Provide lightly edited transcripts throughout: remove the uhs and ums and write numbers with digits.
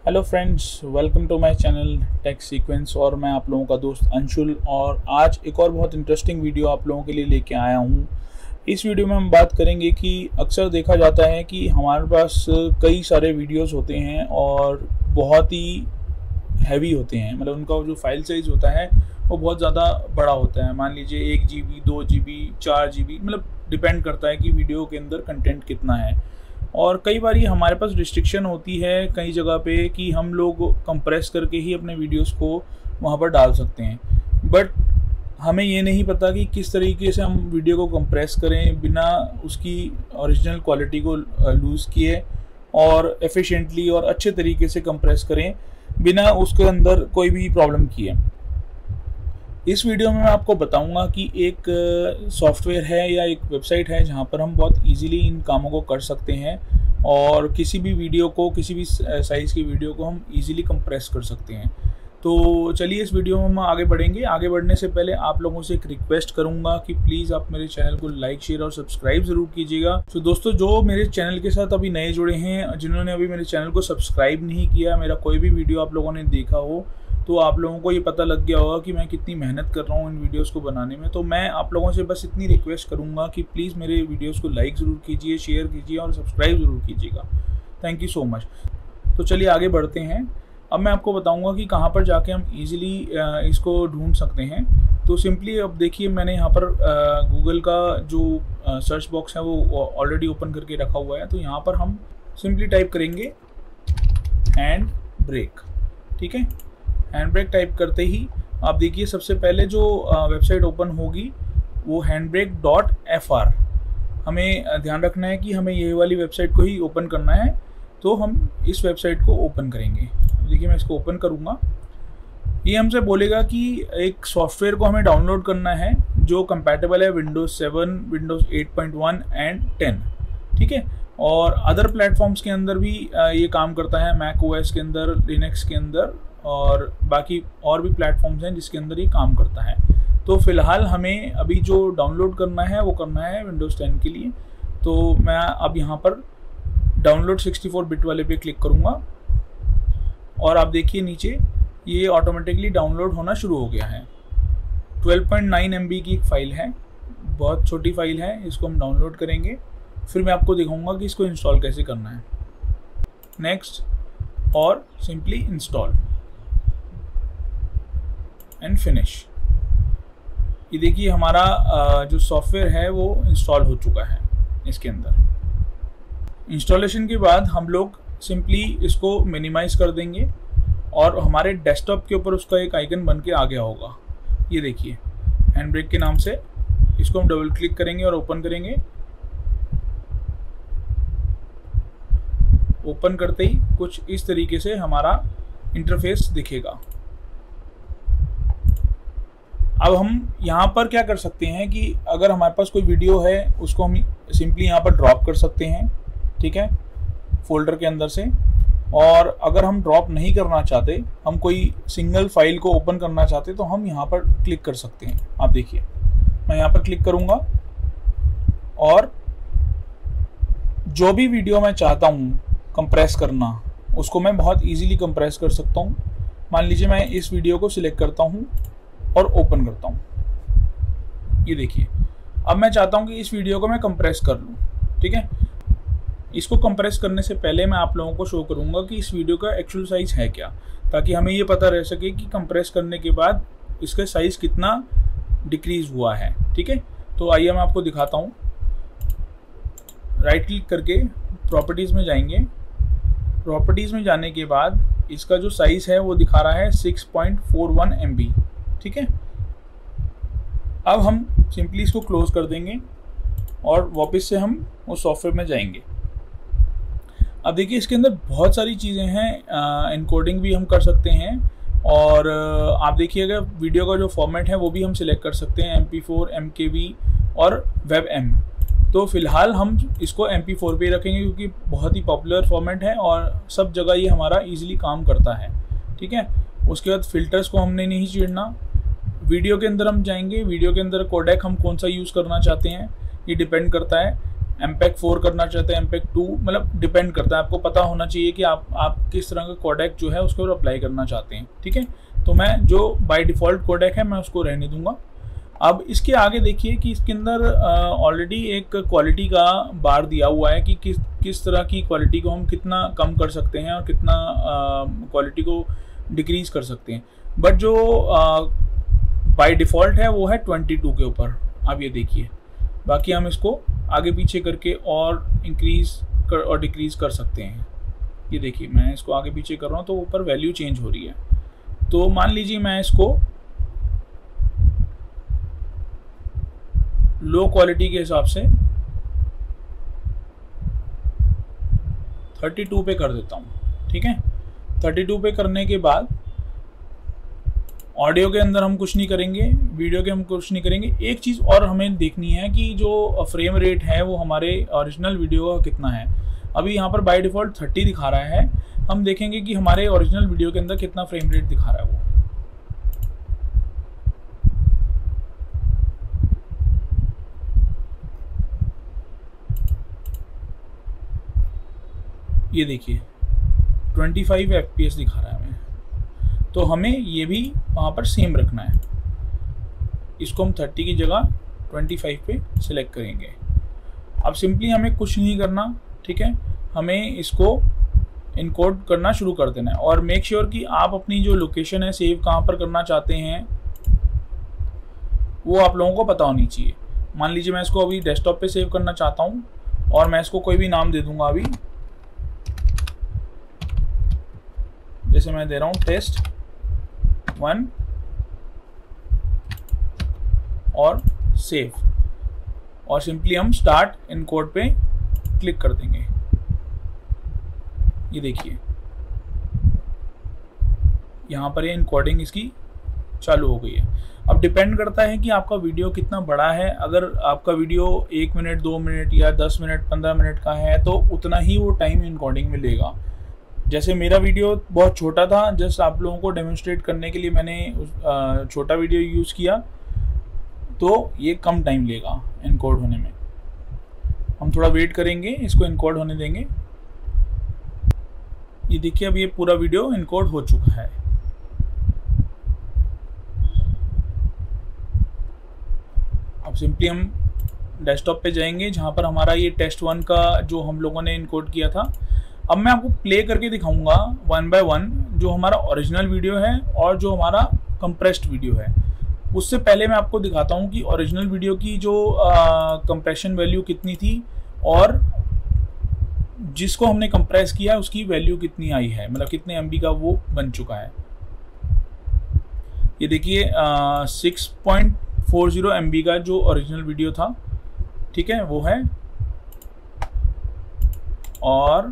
Hello friends, welcome to my channel tech sequence. और मैं आप लोगों का दोस्त अंशुल, और आज एक और बहुत इंटरेस्टिंग वीडियो आप लोगों के लिए लेके आया हूँ। इस वीडियो में हम बात करेंगे कि अक्सर देखा जाता है कि हमारे पास कई सारे वीडियोस होते हैं और बहुत ही हैवी होते हैं, मतलब उनका जो फाइल साइज़ होता है वो बहुत ज़्यादा बड़ा होता है। मान लीजिए 1 GB, 2 GB, 4 GB, मतलब डिपेंड करता है कि वीडियो के अंदर कंटेंट कितना है। और कई बार हमारे पास रिस्ट्रिक्शन होती है कई जगह पे कि हम लोग कंप्रेस करके ही अपने वीडियोस को वहाँ पर डाल सकते हैं, बट हमें ये नहीं पता कि किस तरीके से हम वीडियो को कंप्रेस करें बिना उसकी ओरिजिनल क्वालिटी को लूज़ किए, और एफिशिएंटली और अच्छे तरीके से कंप्रेस करें बिना उसके अंदर कोई भी प्रॉब्लम किए। इस वीडियो में मैं आपको बताऊंगा कि एक सॉफ्टवेयर है या एक वेबसाइट है जहां पर हम बहुत इजीली इन कामों को कर सकते हैं और किसी भी वीडियो को, किसी भी साइज़ की वीडियो को हम इजीली कंप्रेस कर सकते हैं। तो चलिए इस वीडियो में हम आगे बढ़ेंगे। आगे बढ़ने से पहले आप लोगों से एक रिक्वेस्ट करूंगा कि प्लीज़ आप मेरे चैनल को लाइक, शेयर और सब्सक्राइब ज़रूर कीजिएगा। तो दोस्तों, जो मेरे चैनल के साथ अभी नए जुड़े हैं, जिन्होंने अभी मेरे चैनल को सब्सक्राइब नहीं किया, मेरा कोई भी वीडियो आप लोगों ने देखा हो, तो आप लोगों को ये पता लग गया होगा कि मैं कितनी मेहनत कर रहा हूँ इन वीडियोस को बनाने में। तो मैं आप लोगों से बस इतनी रिक्वेस्ट करूँगा कि प्लीज़ मेरे वीडियोस को लाइक ज़रूर कीजिए, शेयर कीजिए और सब्सक्राइब ज़रूर कीजिएगा। Thank you so much. तो चलिए आगे बढ़ते हैं। अब मैं आपको बताऊंगा कि कहाँ पर जाके हम इजीली इसको ढूंढ सकते हैं। तो सिंपली अब देखिए, मैंने यहाँ पर गूगल का जो सर्च बॉक्स है वो ऑलरेडी ओपन करके रखा हुआ है। तो यहाँ पर हम सिंपली टाइप करेंगे हैंड ब्रेक। ठीक है, हैंड ब्रेक टाइप करते ही आप देखिए सबसे पहले जो वेबसाइट ओपन होगी वो handbrake.fr। हमें ध्यान रखना है कि हमें ये वाली वेबसाइट को ही ओपन करना है। तो हम इस वेबसाइट को ओपन करेंगे। देखिए मैं इसको ओपन करूँगा। ये हमसे बोलेगा कि एक सॉफ्टवेयर को हमें डाउनलोड करना है जो कंपैटिबल है विंडोज़ 7, विंडोज़ 8.1 एंड 10। ठीक है, और अदर प्लेटफॉर्म्स के अंदर भी ये काम करता है, मैक ओएस के अंदर, लिनक्स के अंदर, और बाकी और भी प्लेटफॉर्म्स हैं जिसके अंदर ये काम करता है। तो फ़िलहाल हमें अभी जो डाउनलोड करना है वो करना है विंडोज़ 10 के लिए। तो मैं अब यहाँ पर डाउनलोड 64 बिट वाले पे क्लिक करूँगा और आप देखिए नीचे ये ऑटोमेटिकली डाउनलोड होना शुरू हो गया है। 12.9 MB की एक फ़ाइल है, बहुत छोटी फाइल है। इसको हम डाउनलोड करेंगे, फिर मैं आपको दिखाऊंगा कि इसको इंस्टॉल कैसे करना है। नेक्स्ट और सिंपली इंस्टॉल एंड फिनिश। ये देखिए हमारा जो सॉफ्टवेयर है वो इंस्टॉल हो चुका है इसके अंदर। इंस्टॉलेशन के बाद हम लोग सिंपली इसको मिनिमाइज़ कर देंगे और हमारे डेस्कटॉप के ऊपर उसका एक आइकन बन के आ गया होगा। ये देखिए हैंड ब्रेक के नाम से। इसको हम डबल क्लिक करेंगे और ओपन करेंगे। ओपन करते ही कुछ इस तरीके से हमारा इंटरफेस दिखेगा। अब हम यहाँ पर क्या कर सकते हैं कि अगर हमारे पास कोई वीडियो है उसको हम सिंपली यहाँ पर ड्रॉप कर सकते हैं। ठीक है, फोल्डर के अंदर से। और अगर हम ड्रॉप नहीं करना चाहते, हम कोई सिंगल फाइल को ओपन करना चाहते, तो हम यहाँ पर क्लिक कर सकते हैं। आप देखिए मैं यहाँ पर क्लिक करूँगा और जो भी वीडियो मैं चाहता हूँ कंप्रेस करना, उसको मैं बहुत इजीली कंप्रेस कर सकता हूँ। मान लीजिए मैं इस वीडियो को सिलेक्ट करता हूँ और ओपन करता हूँ। ये देखिए अब मैं चाहता हूँ कि इस वीडियो को मैं कंप्रेस कर लूँ। ठीक है, इसको कंप्रेस करने से पहले मैं आप लोगों को शो करूँगा कि इस वीडियो का एक्चुअल साइज़ है क्या, ताकि हमें ये पता रह सके कि कंप्रेस करने के बाद इसका साइज़ कितना डिक्रीज़ हुआ है। ठीक है, तो आइए मैं आपको दिखाता हूँ। राइट क्लिक करके प्रॉपर्टीज़ में जाएंगे। प्रॉपर्टीज़ में जाने के बाद इसका जो साइज़ है वो दिखा रहा है 6.41 MB। ठीक है, अब हम सिंपली इसको क्लोज कर देंगे और वापस से हम उस सॉफ्टवेयर में जाएंगे। अब देखिए इसके अंदर बहुत सारी चीज़ें हैं। एनकोडिंग भी हम कर सकते हैं, और आप देखिएगा वीडियो का जो फॉर्मेट है वो भी हम सिलेक्ट कर सकते हैं, MP4, MKV और WebM। तो फिलहाल हम इसको MP4 पे रखेंगे क्योंकि बहुत ही पॉपुलर फॉर्मेट है और सब जगह ये हमारा ईजिली काम करता है। ठीक है, उसके बाद फिल्टर्स को हमने नहीं छेड़ना। वीडियो के अंदर हम जाएंगे। वीडियो के अंदर कोडेक हम कौन सा यूज़ करना चाहते हैं ये डिपेंड करता है। MPEG 4 करना चाहते हैं, MPEG 2, मतलब डिपेंड करता है। आपको पता होना चाहिए कि आप किस तरह का कोडेक जो है उसके ऊपर अप्लाई करना चाहते हैं, ठीक है। तो मैं जो बाय डिफ़ॉल्ट कोडेक है मैं उसको रहने दूंगा। अब इसके आगे देखिए कि इसके अंदर ऑलरेडी एक क्वालिटी का बार दिया हुआ है कि किस तरह की क्वालिटी को हम कितना कम कर सकते हैं और कितना क्वालिटी को डिक्रीज़ कर सकते हैं। बट जो बाय डिफ़ॉल्ट है वो है 22 के ऊपर, आप ये देखिए। बाकी हम इसको आगे पीछे करके और इंक्रीज़ और डिक्रीज़ कर सकते हैं। ये देखिए मैं इसको आगे पीछे कर रहा हूँ तो ऊपर वैल्यू चेंज हो रही है। तो मान लीजिए मैं इसको लो क्वालिटी के हिसाब से 32 पे कर देता हूँ, ठीक है। 32 पे करने के बाद ऑडियो के अंदर हम कुछ नहीं करेंगे, वीडियो के हम कुछ नहीं करेंगे। एक चीज़ और हमें देखनी है कि जो फ्रेम रेट है वो हमारे ओरिजिनल वीडियो का कितना है। अभी यहाँ पर बाय डिफ़ॉल्ट 30 दिखा रहा है, हम देखेंगे कि हमारे ओरिजिनल वीडियो के अंदर कितना फ्रेम रेट दिखा रहा है वो। ये देखिए 25 FPS दिखा रहा है हमें, तो हमें ये भी वहाँ पर सेम रखना है। इसको हम 30 की जगह 25 पे सिलेक्ट करेंगे। अब सिंपली हमें कुछ नहीं करना, ठीक है। हमें इसको इनकोड करना शुरू कर देना है और मेक श्योर कि आप अपनी जो लोकेशन है सेव कहाँ पर करना चाहते हैं वो आप लोगों को पता होनी चाहिए। मान लीजिए मैं इसको अभी डेस्कटॉप पे सेव करना चाहता हूँ और मैं इसको कोई भी नाम दे दूंगा अभी, जैसे मैं दे रहा हूँ टेस्ट 1 और सेव, और सिंपली हम स्टार्ट इनकोड पे क्लिक कर देंगे। ये देखिए यहाँ पर ये इनकोडिंग इसकी चालू हो गई है। अब डिपेंड करता है कि आपका वीडियो कितना बड़ा है। अगर आपका वीडियो 1 मिनट 2 मिनट या 10 मिनट 15 मिनट का है तो उतना ही वो टाइम इनकोडिंग में लेगा। जैसे मेरा वीडियो बहुत छोटा था, जस्ट आप लोगों को डेमोन्स्ट्रेट करने के लिए मैंने छोटा वीडियो यूज़ किया, तो ये कम टाइम लेगा इनकोड होने में। हम थोड़ा वेट करेंगे, इसको इनकोड होने देंगे। ये देखिए अब ये पूरा वीडियो इनकोड हो चुका है। अब सिंपली हम डेस्कटॉप पे जाएंगे जहाँ पर हमारा ये टेस्ट 1 का जो हम लोगों ने इनकोड किया था। अब मैं आपको प्ले करके दिखाऊंगा 1 बाय 1 जो हमारा ओरिजिनल वीडियो है और जो हमारा कंप्रेस्ड वीडियो है। उससे पहले मैं आपको दिखाता हूँ कि ओरिजिनल वीडियो की जो कंप्रेशन वैल्यू कितनी थी और जिसको हमने कंप्रेस किया उसकी वैल्यू कितनी आई है, मतलब कितने MB का वो बन चुका है। ये देखिए 6.40 MB का जो ओरिजिनल वीडियो था, ठीक है, वो है, और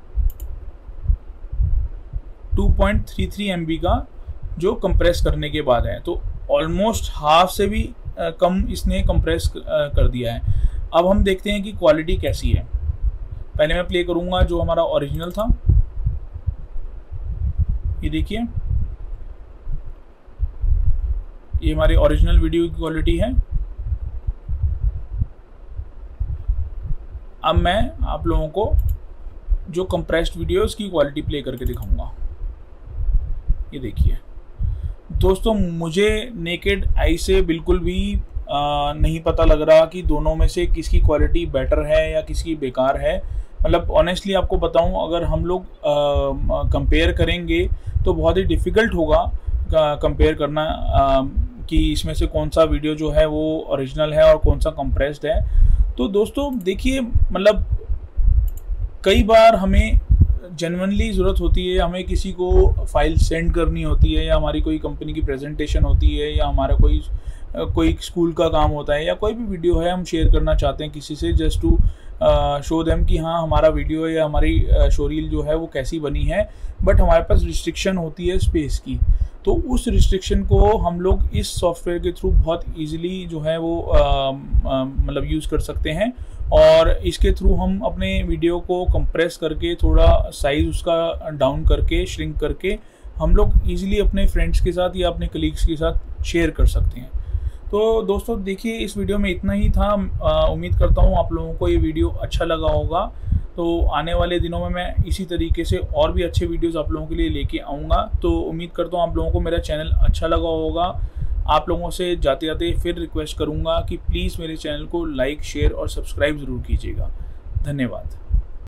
2.33 MB का जो कंप्रेस करने के बाद है। तो ऑलमोस्ट हाफ से भी कम इसने कंप्रेस कर दिया है। अब हम देखते हैं कि क्वालिटी कैसी है। पहले मैं प्ले करूंगा जो हमारा ओरिजिनल था। ये देखिए ये हमारी ओरिजिनल वीडियो की क्वालिटी है। अब मैं आप लोगों को जो कंप्रेस्ड वीडियो है उसकी क्वालिटी प्ले करके दिखाऊंगा। ये देखिए दोस्तों, मुझे नेकेड आई से बिल्कुल भी नहीं पता लग रहा कि दोनों में से किसकी क्वालिटी बेटर है या किसकी बेकार है। मतलब ऑनेस्टली आपको बताऊं, अगर हम लोग कंपेयर करेंगे तो बहुत ही डिफ़िकल्ट होगा कंपेयर करना कि इसमें से कौन सा वीडियो जो है वो ओरिजिनल है और कौन सा कंप्रेस्ड है। तो दोस्तों देखिए, मतलब कई बार हमें जेन्युइनली ज़रूरत होती है, हमें किसी को फाइल सेंड करनी होती है या हमारी कोई कंपनी की प्रेजेंटेशन होती है या हमारा कोई स्कूल का काम होता है या कोई भी वीडियो है हम शेयर करना चाहते हैं किसी से, जस्ट टू शो देम कि हाँ हमारा वीडियो या हमारी शोरील जो है वो कैसी बनी है। बट हमारे पास रिस्ट्रिक्शन होती है स्पेस की, तो उस रिस्ट्रिक्शन को हम लोग इस सॉफ्टवेयर के थ्रू बहुत ईजिली जो है वो मतलब यूज़ कर सकते हैं। और इसके थ्रू हम अपने वीडियो को कंप्रेस करके थोड़ा साइज़ उसका डाउन करके श्रिंक करके हम लोग ईजिली अपने फ्रेंड्स के साथ या अपने कलीग्स के साथ शेयर कर सकते हैं। तो दोस्तों देखिए, इस वीडियो में इतना ही था। उम्मीद करता हूँ आप लोगों को ये वीडियो अच्छा लगा होगा। तो आने वाले दिनों में मैं इसी तरीके से और भी अच्छे वीडियोस आप लोगों के लिए लेके आऊँगा। तो उम्मीद करता हूँ आप लोगों को मेरा चैनल अच्छा लगा होगा। आप लोगों से जाते जाते फिर रिक्वेस्ट करूँगा कि प्लीज़ मेरे चैनल को लाइक, शेयर और सब्सक्राइब ज़रूर कीजिएगा। धन्यवाद।